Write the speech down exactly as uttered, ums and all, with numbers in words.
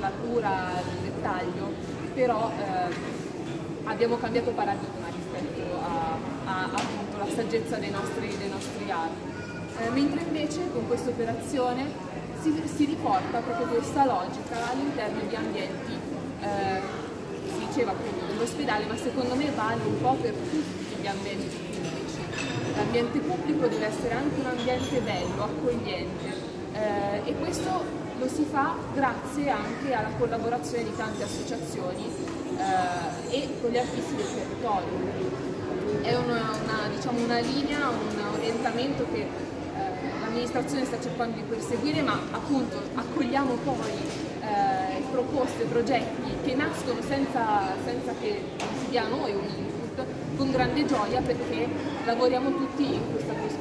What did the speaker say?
la cura, il dettaglio, però eh, abbiamo cambiato paradigma rispetto a, a appunto, la saggezza dei nostri, dei nostri arti. Eh, mentre invece con questa operazione si, si riporta proprio questa logica all'interno di ambienti, eh, si diceva appunto dell'ospedale, ma secondo me vale un po' per tutti gli ambienti pubblici. L'ambiente pubblico deve essere anche un ambiente bello, accogliente, eh, e questo lo si fa grazie anche alla collaborazione di tante associazioni eh, e con gli artisti del territorio. È una, una, diciamo, una linea, un orientamento che eh, l'amministrazione sta cercando di perseguire, ma appunto accogliamo poi eh, proposte, progetti che nascono senza, senza che si dia a noi un input, con grande gioia, perché lavoriamo tutti in questa prospettiva.